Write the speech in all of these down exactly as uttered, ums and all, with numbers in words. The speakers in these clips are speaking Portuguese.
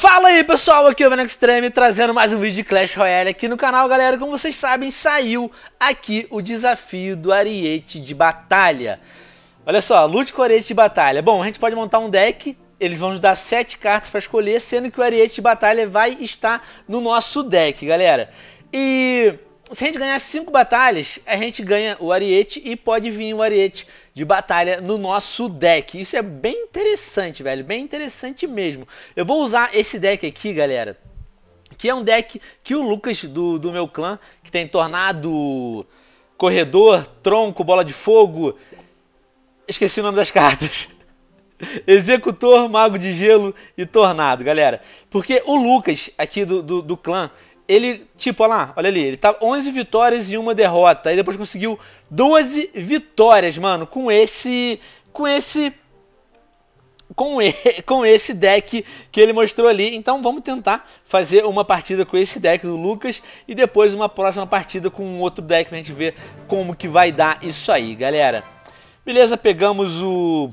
Fala aí pessoal, aqui é o Venom Extreme trazendo mais um vídeo de Clash Royale aqui no canal, galera. Como vocês sabem, saiu aqui o desafio do Ariete de Batalha. Olha só, lute com o Ariete de Batalha. Bom, a gente pode montar um deck, eles vão nos dar sete cartas para escolher, sendo que o Ariete de Batalha vai estar no nosso deck, galera. E se a gente ganhar cinco batalhas, a gente ganha o Ariete e pode vir o Ariete de Batalha no nosso deck. Isso é bem interessante, velho, bem interessante mesmo. Eu vou usar esse deck aqui, galera, que é um deck que o Lucas do, do meu clã, que tem Tornado, Corredor, Tronco, Bola de Fogo, esqueci o nome das cartas, Executor, Mago de Gelo e Tornado, galera. Porque o Lucas aqui do, do, do clã, ele, tipo, olha lá, olha ali, ele tá onze vitórias e uma derrota. Aí depois conseguiu doze vitórias, mano, com esse, com esse, com, e, com esse deck que ele mostrou ali. Então vamos tentar fazer uma partida com esse deck do Lucas e depois uma próxima partida com um outro deck pra gente ver como que vai dar isso aí, galera. Beleza, pegamos o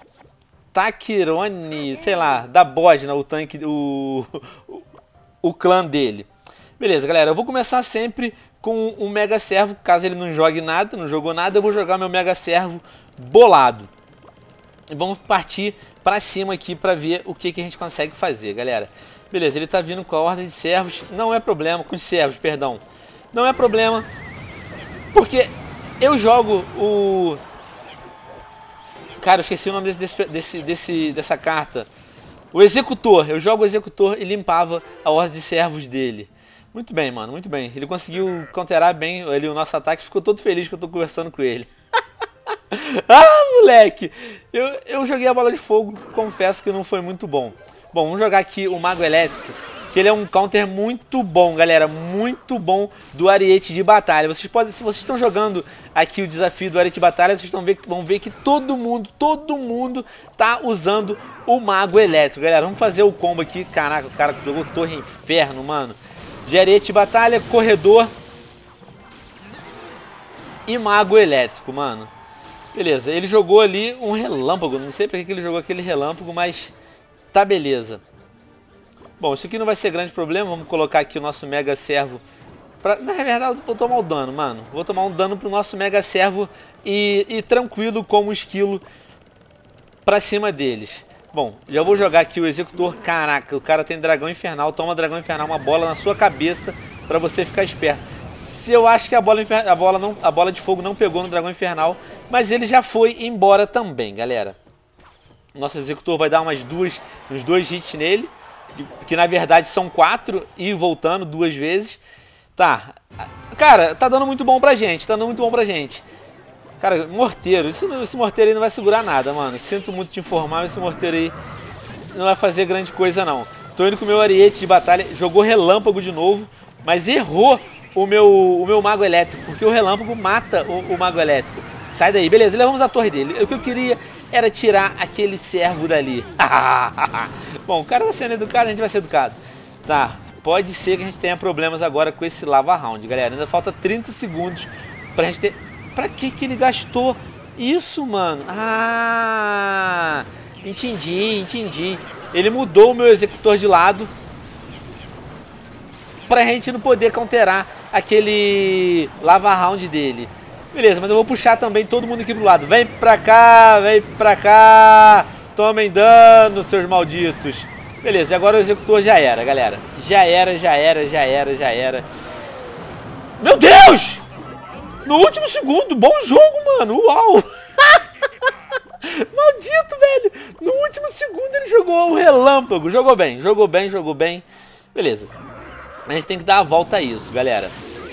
Takirone, sei lá, da Bosna, o tanque, o, o, o clã dele. Beleza, galera, eu vou começar sempre com um Mega Servo, caso ele não jogue nada, não jogou nada, eu vou jogar meu Mega Servo bolado. E vamos partir pra cima aqui pra ver o que, que a gente consegue fazer, galera. Beleza, ele tá vindo com a ordem de servos, não é problema, com os servos, perdão. Não é problema, porque eu jogo o... Cara, eu esqueci o nome desse, desse, desse, dessa carta. O Executor, eu jogo o Executor e limpava a ordem de servos dele. Muito bem, mano, muito bem. Ele conseguiu counterar bem ali o nosso ataque. Ficou todo feliz que eu tô conversando com ele. Ah, moleque! Eu, eu joguei a bola de fogo, confesso que não foi muito bom. Bom, vamos jogar aqui o Mago Elétrico, que ele é um counter muito bom, galera. Muito bom do Ariete de Batalha. Vocês podem, se vocês estão jogando aqui o desafio do Ariete de Batalha, vocês vão ver, vão ver que todo mundo, todo mundo tá usando o Mago Elétrico, galera. Vamos fazer o combo aqui. Caraca, o cara jogou Torre Inferno, mano. De Ariete de Batalha, Corredor e Mago Elétrico, mano. Beleza, ele jogou ali um relâmpago. Não sei pra que ele jogou aquele relâmpago, mas tá beleza. Bom, isso aqui não vai ser grande problema. Vamos colocar aqui o nosso Mega Servo pra... Na verdade, eu vou tomar o dano, mano. Vou tomar um dano pro nosso Mega Servo e, e tranquilo como esquilo pra cima deles. Bom, já vou jogar aqui o Executor. Caraca, o cara tem Dragão Infernal. Toma Dragão Infernal, uma bola na sua cabeça pra você ficar esperto. Se eu acho que a bola, a, bola não, a bola de fogo não pegou no Dragão Infernal, mas ele já foi embora também, galera. Nosso Executor vai dar umas duas, uns dois hits nele, que na verdade são quatro, e voltando duas vezes. Tá, cara, tá dando muito bom pra gente, tá dando muito bom pra gente. Cara, morteiro, isso, esse morteiro aí não vai segurar nada, mano. Sinto muito te informar, esse morteiro aí não vai fazer grande coisa, não. Tô indo com o meu Ariete de Batalha, jogou relâmpago de novo, mas errou o meu, o meu Mago Elétrico, porque o relâmpago mata o, o Mago Elétrico. Sai daí, beleza, levamos a torre dele. O que eu queria era tirar aquele servo dali. Bom, o cara tá sendo educado, a gente vai ser educado. Tá, pode ser que a gente tenha problemas agora com esse Lava Round, galera. Ainda falta trinta segundos pra gente ter... Pra que que ele gastou isso, mano? Ah, entendi, entendi. Ele mudou o meu Executor de lado pra gente não poder counterar aquele Lava Round dele. Beleza, mas eu vou puxar também todo mundo aqui pro lado. Vem pra cá, vem pra cá. Tomem dano, seus malditos. Beleza, e agora o Executor já era, galera. Já era, já era, já era, já era. Meu Deus! No último segundo, bom jogo, mano. Uau! Maldito, velho. No último segundo ele jogou o relâmpago. Jogou bem, jogou bem, jogou bem. Beleza. A gente tem que dar a volta a isso, galera.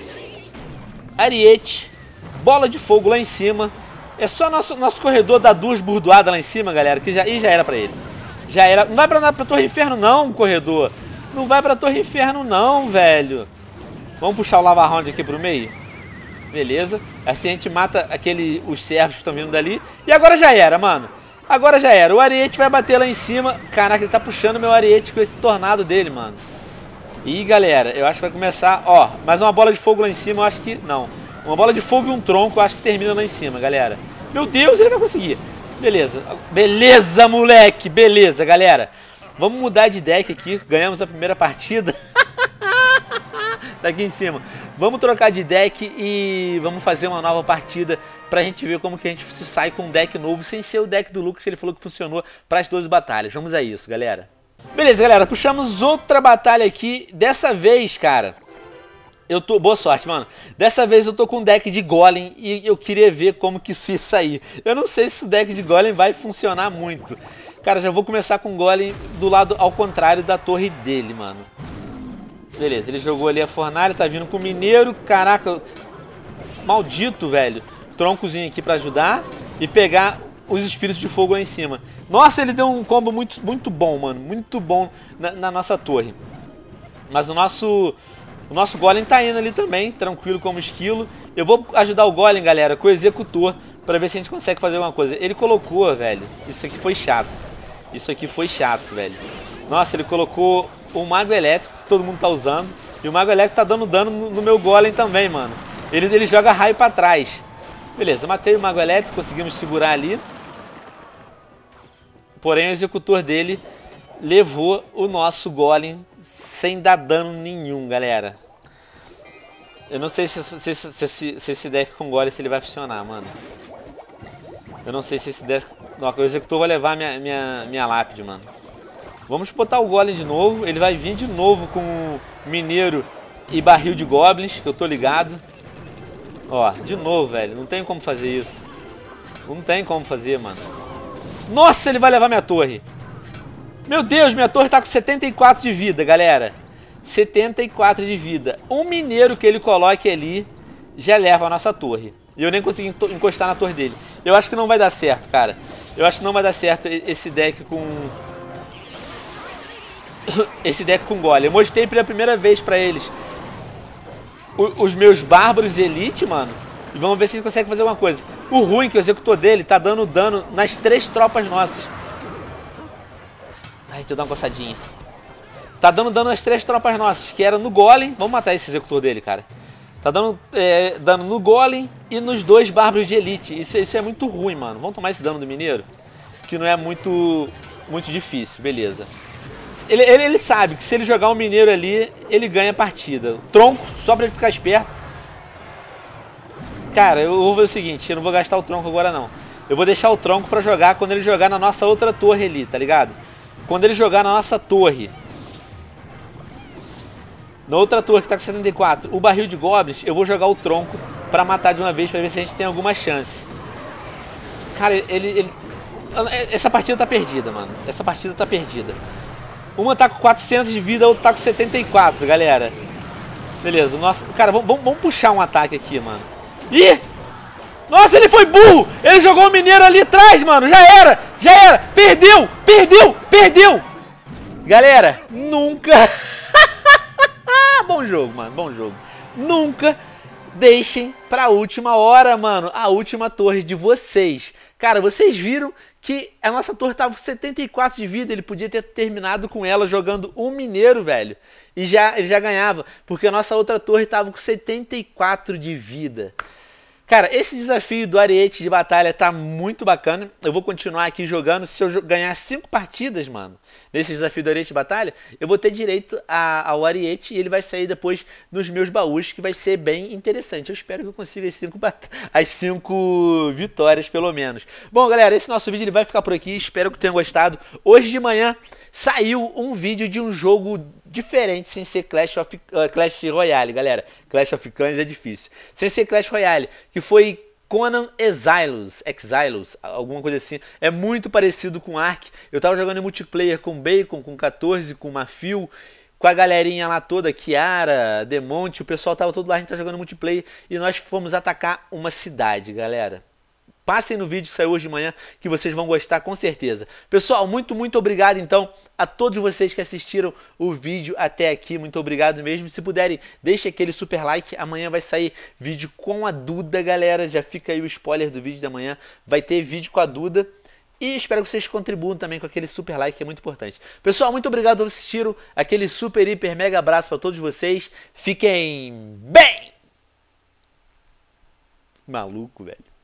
Ariete. Bola de fogo lá em cima. É só nosso, nosso corredor dar duas burdoadas lá em cima, galera, que já, e já era pra ele. Já era. Não vai pra, pra Torre Inferno não, corredor. Não vai pra Torre Inferno não, velho. Vamos puxar o Lava Round aqui pro meio. Beleza. Assim a gente mata aquele, os servos que estão vindo dali. E agora já era, mano. Agora já era. O Ariete vai bater lá em cima. Caraca, ele tá puxando meu Ariete com esse tornado dele, mano. E galera, eu acho que vai começar... Ó, mais uma bola de fogo lá em cima, eu acho que... Não. Uma bola de fogo e um tronco, eu acho que termina lá em cima, galera. Meu Deus, ele vai conseguir. Beleza. Beleza, moleque. Beleza, galera. Vamos mudar de deck aqui. Ganhamos a primeira partida. Tá aqui em cima. Vamos trocar de deck e vamos fazer uma nova partida pra gente ver como que a gente se sai com um deck novo, sem ser o deck do Lucas, que ele falou que funcionou para as doze batalhas. Vamos a isso, galera. Beleza, galera. Puxamos outra batalha aqui. Dessa vez, cara, eu tô... Boa sorte, mano. Dessa vez eu tô com um deck de Golem e eu queria ver como que isso ia sair. Eu não sei se o deck de Golem vai funcionar muito. Cara, já vou começar com o Golem do lado ao contrário da torre dele, mano. Beleza, ele jogou ali a fornalha, tá vindo com o mineiro. Caraca, maldito, velho. Troncozinho aqui pra ajudar e pegar os espíritos de fogo lá em cima. Nossa, ele deu um combo muito, muito bom, mano. Muito bom na, na nossa torre. Mas o nosso, o nosso Golem tá indo ali também, tranquilo como esquilo. Eu vou ajudar o Golem, galera, com o executor, pra ver se a gente consegue fazer alguma coisa. Ele colocou, velho, isso aqui foi chato. Isso aqui foi chato, velho. Nossa, ele colocou o Mago Elétrico, que todo mundo tá usando. E o Mago Elétrico tá dando dano no, no meu Golem também, mano. Ele, ele joga raio pra trás. Beleza, matei o Mago Elétrico, conseguimos segurar ali. Porém, o executor dele levou o nosso Golem sem dar dano nenhum, galera. Eu não sei se, se, se, se, se esse deck com Golem se ele vai funcionar, mano. Eu não sei se esse deck... Não, o executor vai levar minha, minha, minha lápide, mano. Vamos botar o Golem de novo. Ele vai vir de novo com mineiro e barril de goblins, que eu tô ligado. Ó, de novo, velho. Não tem como fazer isso. Não tem como fazer, mano. Nossa, ele vai levar minha torre. Meu Deus, minha torre tá com setenta e quatro de vida, galera. setenta e quatro de vida. Um mineiro que ele coloque ali já leva a nossa torre. E eu nem consegui encostar na torre dele. Eu acho que não vai dar certo, cara. Eu acho que não vai dar certo esse deck com... Esse deck com Golem. Eu mostrei pela primeira vez pra eles os meus bárbaros de elite, mano. E vamos ver se a gente consegue fazer alguma coisa. O ruim é que o executor dele tá dando dano nas três tropas nossas. Ai, deixa eu dar uma coçadinha. Tá dando dano nas três tropas nossas, que era no Golem. Vamos matar esse executor dele, cara. Tá dando é, dano no Golem e nos dois bárbaros de elite. Isso, isso é muito ruim, mano. Vamos tomar esse dano do mineiro? Que não é muito, muito difícil, beleza. Ele, ele, ele sabe que se ele jogar um mineiro ali, ele ganha a partida. O tronco, só pra ele ficar esperto. Cara, eu vou ver o seguinte, eu não vou gastar o tronco agora não. Eu vou deixar o tronco pra jogar quando ele jogar na nossa outra torre ali, tá ligado? Quando ele jogar na nossa torre. Na outra torre que tá com setenta e quatro, o barril de goblins, eu vou jogar o tronco pra matar de uma vez, pra ver se a gente tem alguma chance. Cara, ele... ele... Essa partida tá perdida, mano. Essa partida tá perdida. Uma tá com quatrocentos de vida, a outra tá com setenta e quatro, galera. Beleza, nossa... Cara, vamos, vamos puxar um ataque aqui, mano. Ih! Nossa, ele foi burro! Ele jogou o mineiro ali atrás, mano. Já era! Já era! Perdeu! Perdeu! Perdeu! Galera, nunca... Bom jogo, mano. Bom jogo. Nunca deixem pra última hora, mano, a última torre de vocês. Cara, vocês viram que a nossa torre tava com setenta e quatro de vida. Ele podia ter terminado com ela jogando um mineiro, velho. E já, ele já ganhava. Porque a nossa outra torre tava com setenta e quatro de vida. Cara, esse desafio do Ariete de batalha tá muito bacana. Eu vou continuar aqui jogando. Se eu ganhar cinco partidas, mano, nesse desafio do Ariete de batalha, eu vou ter direito a, ao Ariete e ele vai sair depois nos meus baús, que vai ser bem interessante. Eu espero que eu consiga as cinco, as cinco vitórias, pelo menos. Bom, galera, esse nosso vídeo ele vai ficar por aqui. Espero que tenham gostado. Hoje de manhã saiu um vídeo de um jogo diferente, sem ser Clash of uh, Clash Royale, galera. Clash of Clans é difícil. Sem ser Clash Royale, que foi Conan Exiles, Exiles, alguma coisa assim. É muito parecido com Ark. Eu tava jogando em multiplayer com Bacon, com quatorze, com Mafio, com a galerinha lá toda, Kiara, Demonte, o pessoal tava todo lá, a gente tá jogando multiplayer e nós fomos atacar uma cidade, galera. Passem no vídeo que saiu hoje de manhã, que vocês vão gostar com certeza. Pessoal, muito, muito obrigado então a todos vocês que assistiram o vídeo até aqui. Muito obrigado mesmo. Se puderem, deixe aquele super like. Amanhã vai sair vídeo com a Duda, galera. Já fica aí o spoiler do vídeo da manhã. Vai ter vídeo com a Duda. E espero que vocês contribuam também com aquele super like, que é muito importante. Pessoal, muito obrigado por assistiram. Aquele super, hiper, mega abraço para todos vocês. Fiquem bem! Maluco, velho.